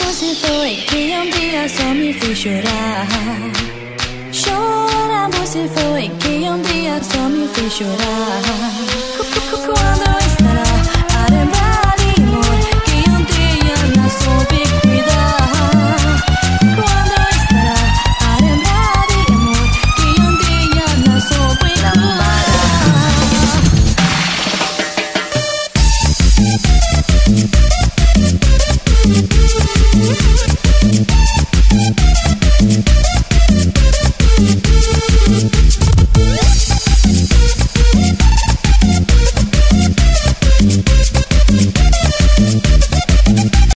você foi que um dia só me fez chorar. Chora, você foi que um dia só me fez chorar. Quando